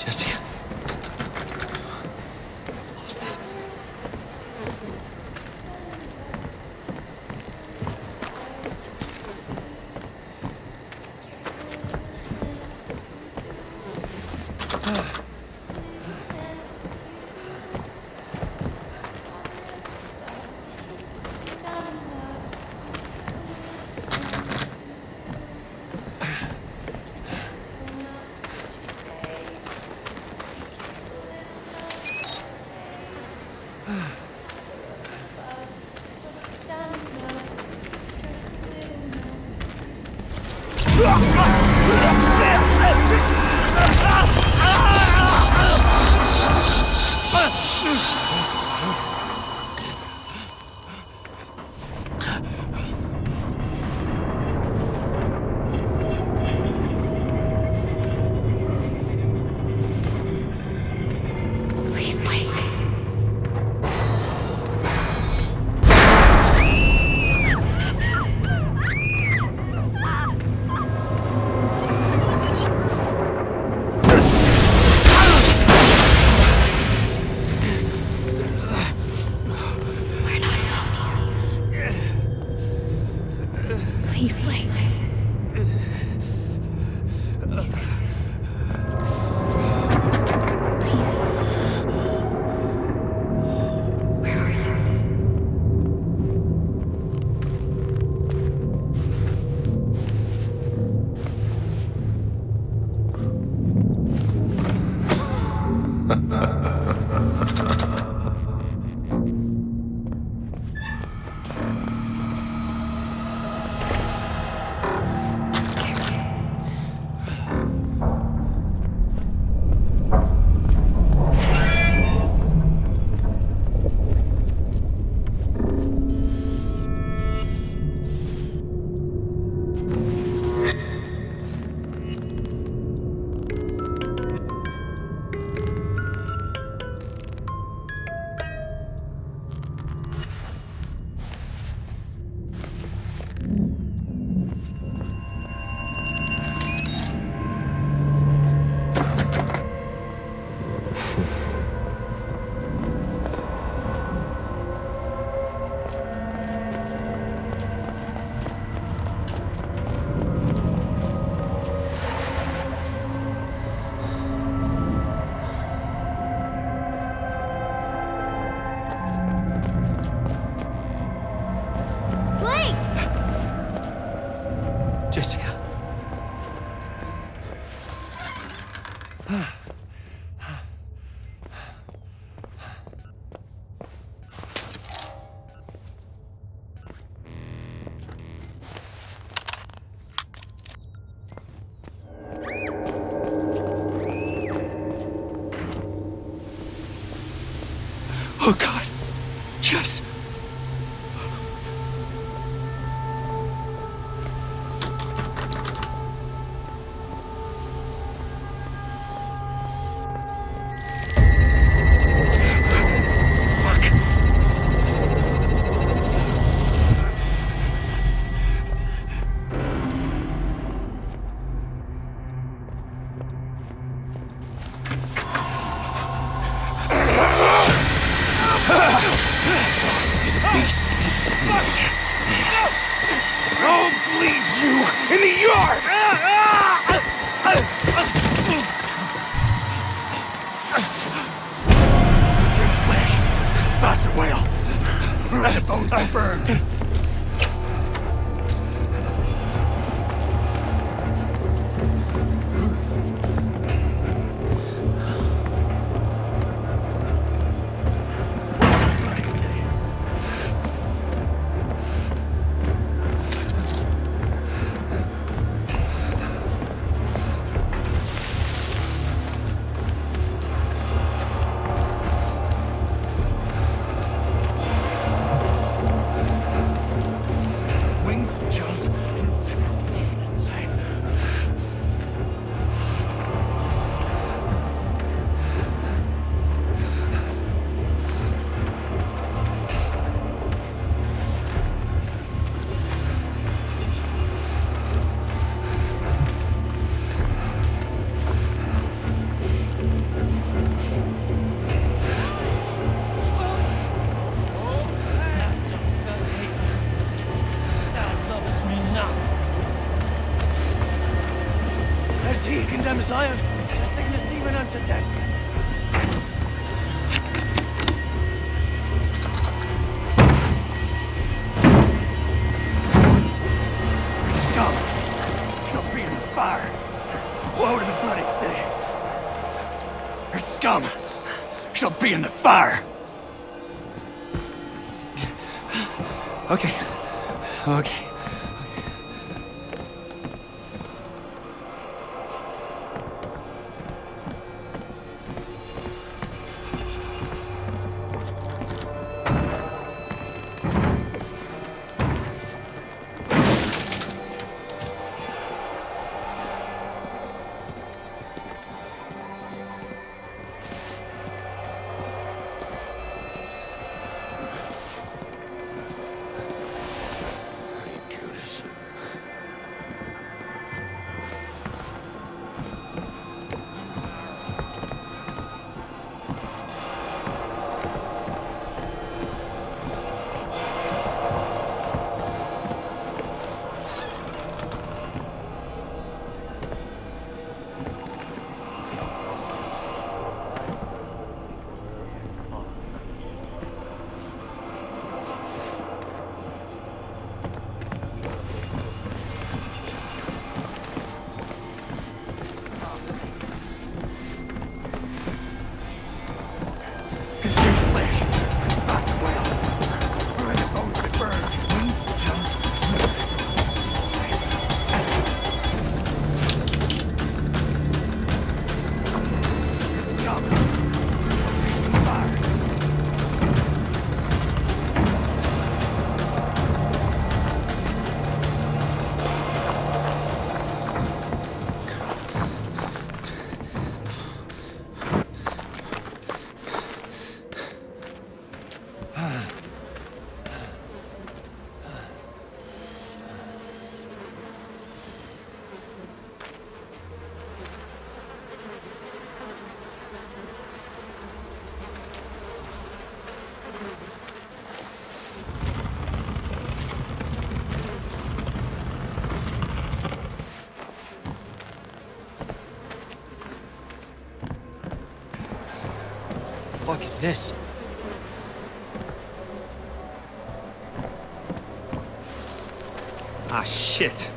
Jessica. I've lost it. Jessica. Oh God, Jess. Just sickness even unto death. Scum! She'll be in the fire. Woe to the bloody city. Her scum! She'll be in the fire! Okay. Okay. What the fuck is this? Ah, shit.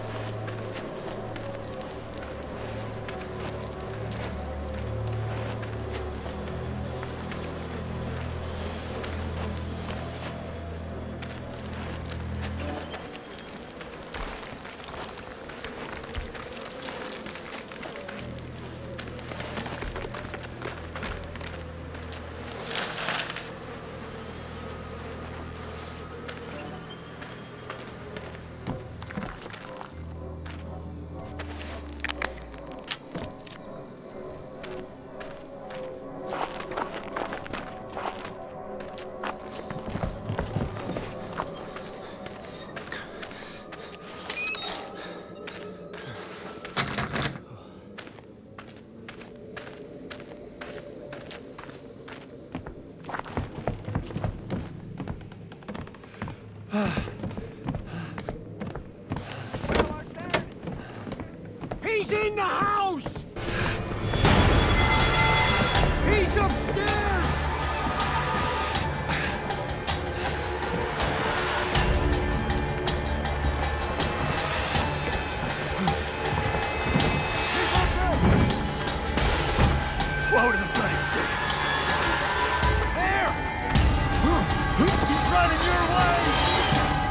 He's in the house! He's upstairs! Whoa to the bloody stick! There! He's running your way!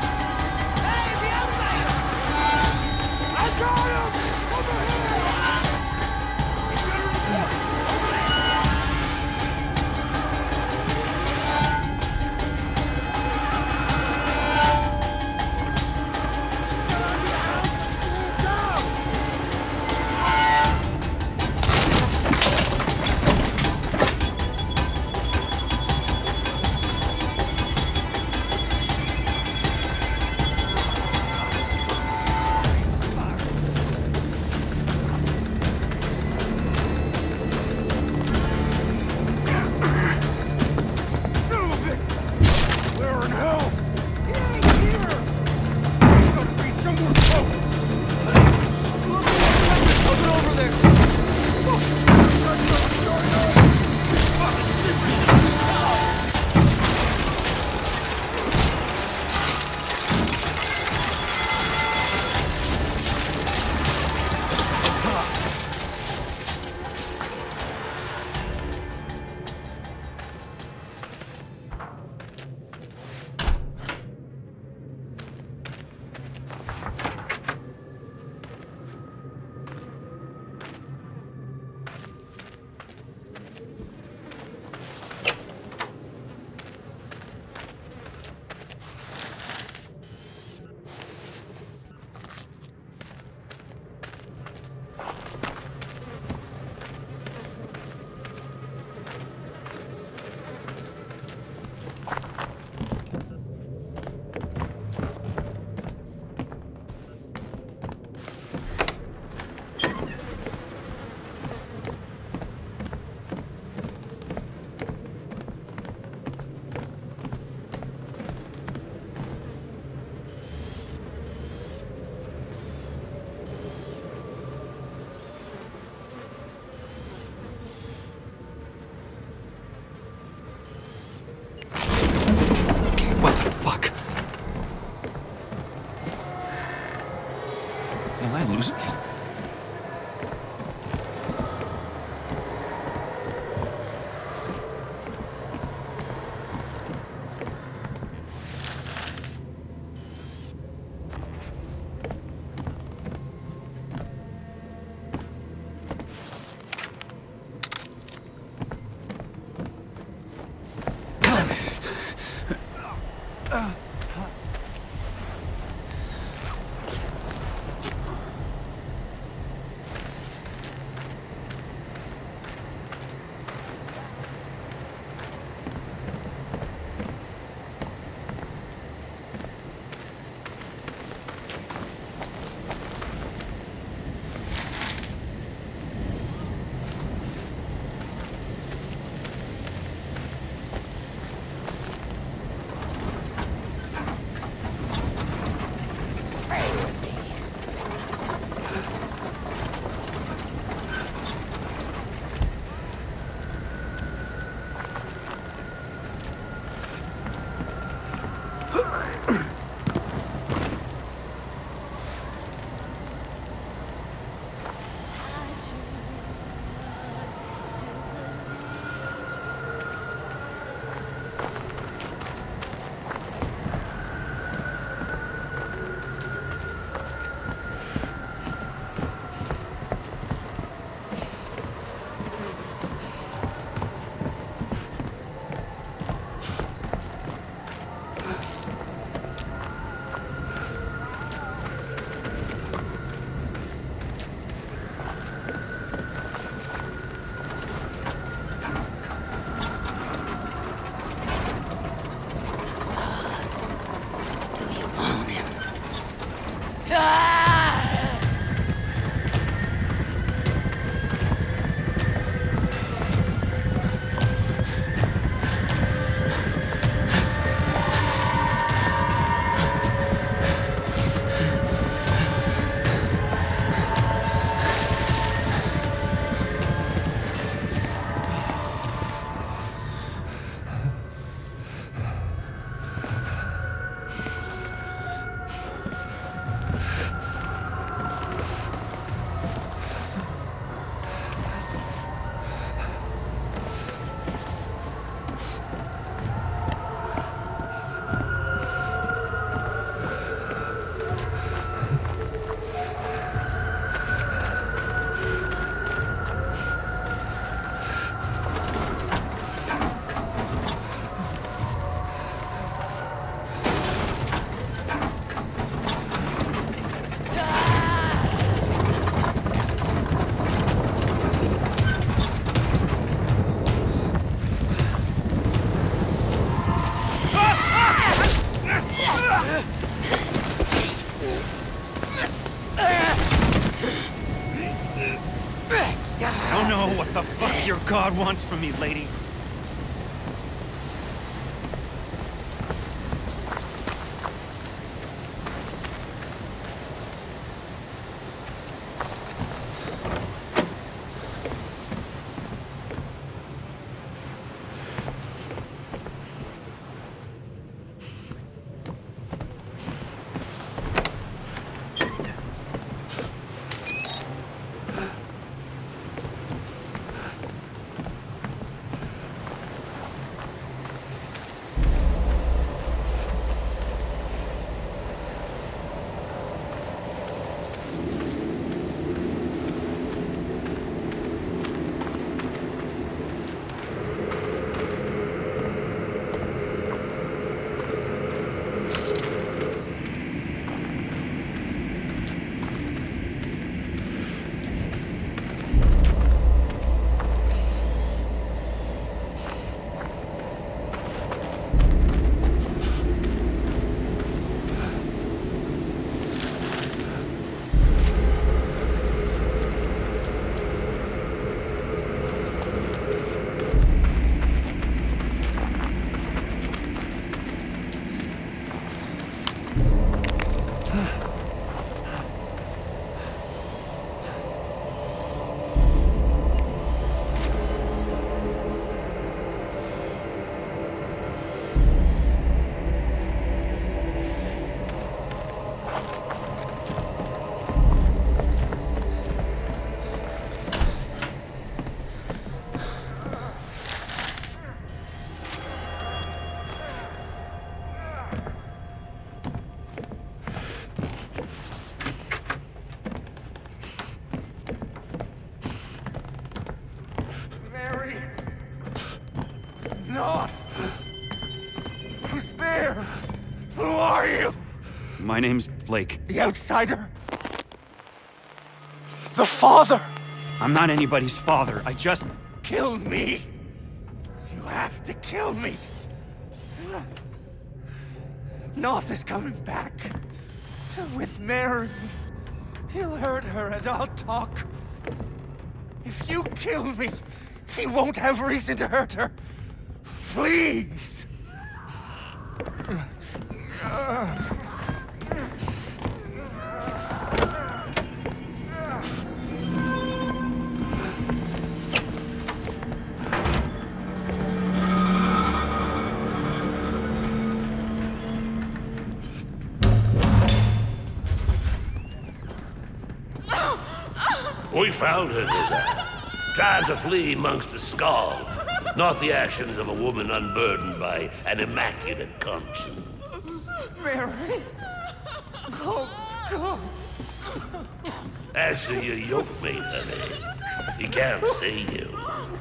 I don't know what the fuck your god wants from me, lady. Who's there? Who are you? My name's Blake. The outsider? The father? I'm not anybody's father. I just... Kill me. You have to kill me. Knoth is coming back. With Mary. He'll hurt her and I'll talk. If you kill me, he won't have reason to hurt her. Please. We found her, Josiah. Trying to flee amongst the skulls. Not the actions of a woman unburdened by an immaculate conscience. Mary? Oh, God. Answer your yoke mate, honey. He can't see you.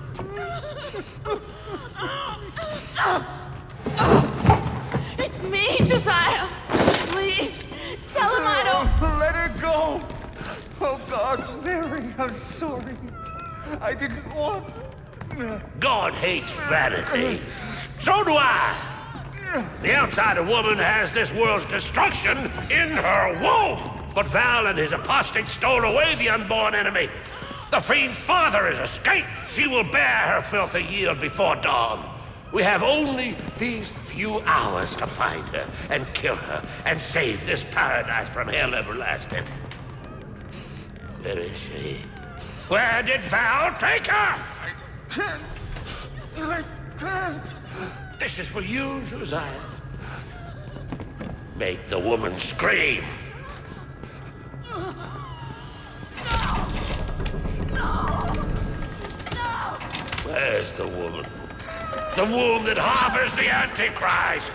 It's me, Josiah. Please, tell him I don't... Let her go. Oh, God, Mary, I'm sorry. I didn't want... God hates vanity. So do I. The outsider woman has this world's destruction in her womb. But Val and his apostate stole away the unborn enemy. The fiend's father has escaped. She will bear her filthy yield before dawn. We have only these few hours to find her and kill her and save this paradise from hell everlasting. Where is she? Where did Val take her? I can't. This is for you, Josiah. Make the woman scream. Where's the woman? The womb that harbors the Antichrist.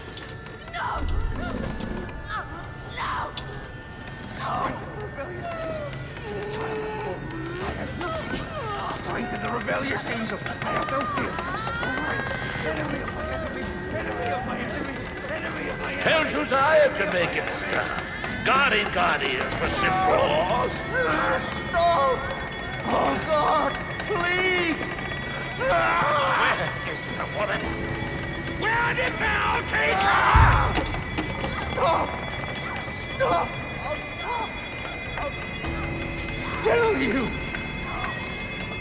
Strengthen the rebellious angel. I have no fear. Strength. Enemy of my enemy. Enemy of my enemy. Enemy of my enemy. Tell Josiah to make it stop. God ain't got ears for simple laws. Stop! Oh, God, please! Where is the woman? Where did Val take her? Stop! Stop! I'll tell you!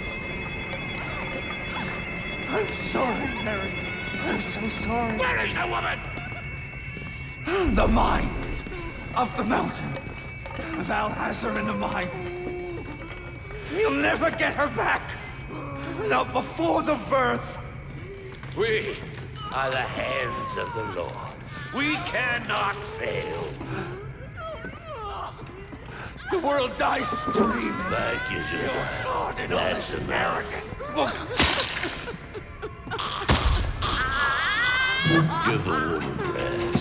I'm sorry, Mary. I'm so sorry. Where is the woman? The mines of the mountain. Val has her in the mines. You'll never get her back. Not before the birth. We are the hands of the Lord. We cannot fail. The world dies screaming. Thank you, Josiah. God and all That's this enough. Give the woman rest.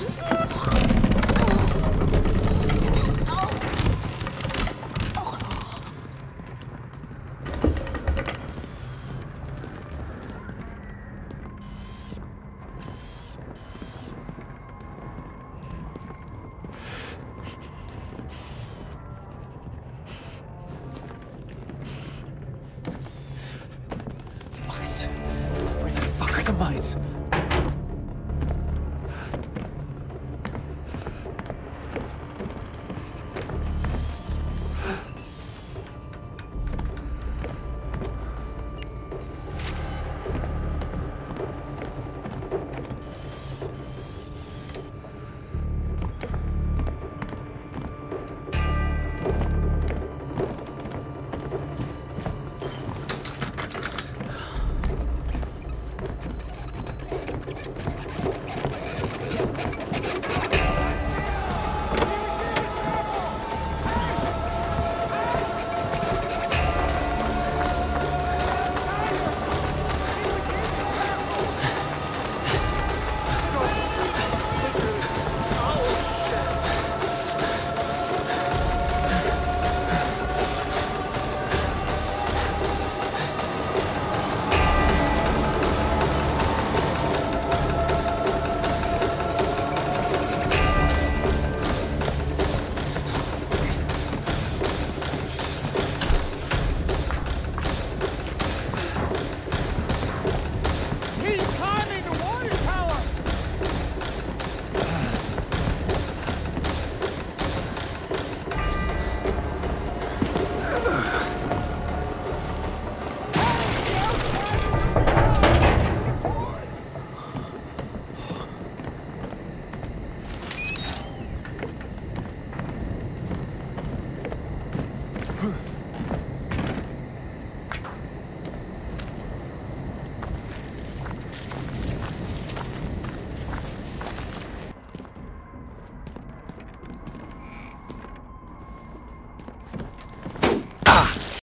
Mines. Where the fuck are the mines?